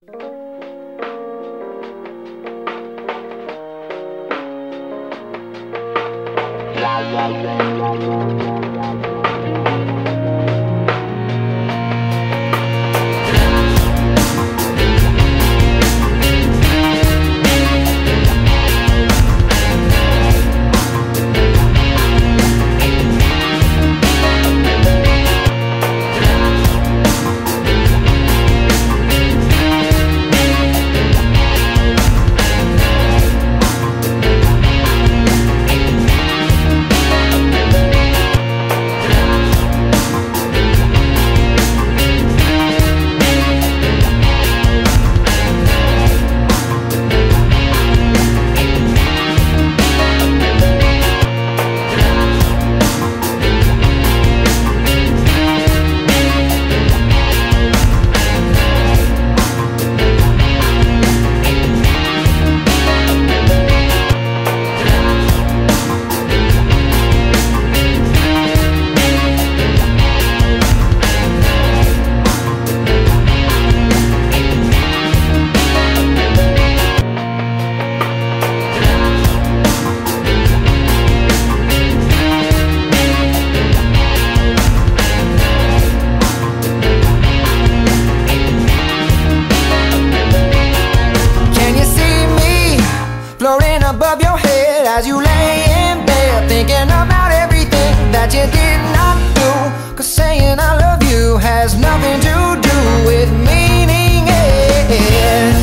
Floating above your head as you lay in bed, thinking about everything that you did not do. 'Cause saying I love you has nothing to do with meaning it.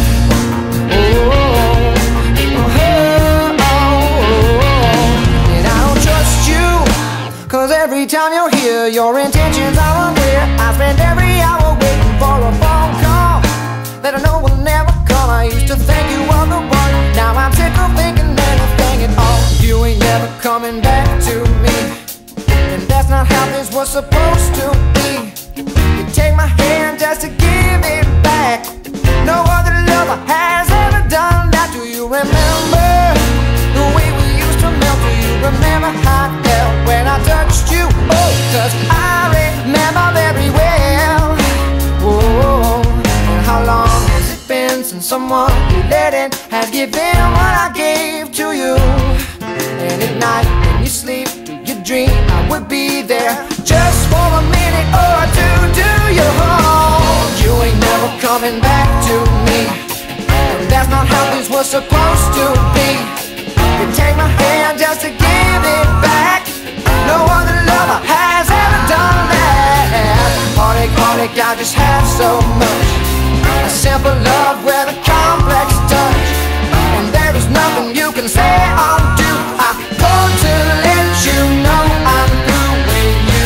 And I don't trust you, 'cause every time you're here, your intentions are unclear. I spend every hour waiting for a phone call that I know will never come. I used to think you were the one. Now I'm sick of thinking anything at all. You ain't never coming back to me, and that's not how this was supposed to be. You take my hand just to give it back. No other lover has ever done that. Do you remember the way we used to melt? Do you remember how it felt when I touched you? Oh, 'cause I remember very well. Whoa, and how long has it been since someone you let in has given what I gave to you? And at night when you sleep, do you dream I would be there just for a minute or two? Do you hold? You ain't never coming back to me, and that's not how this was supposed to be. You take my hand just to give it back. No other lover has ever done that. Heartache, heartache, I just have so much. A simple love with a complex touch, and there is nothing you can say or do. I'm going to let you know I'm through with you.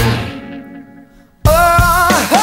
Oh,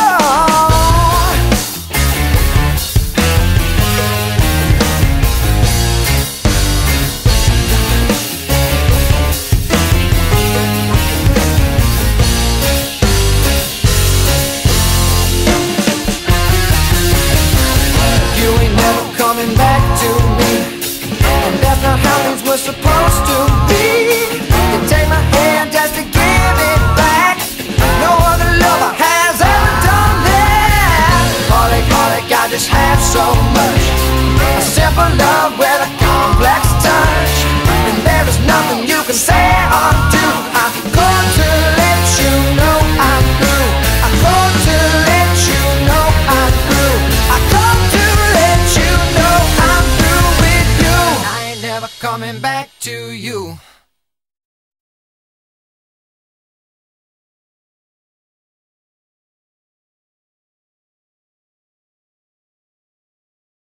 you ain't never coming back to me, and that's not how things were supposed to be. You take my hand just to give it back. No other lover has ever done that. Heartache, heartache, I just have so much. A simple love with a complex touch, and there is nothing you can say or do. I'm going to let you know I'm through. I'm going to let you know I'm through. I'm going to let you know I'm through with you. I ain't never coming back to you.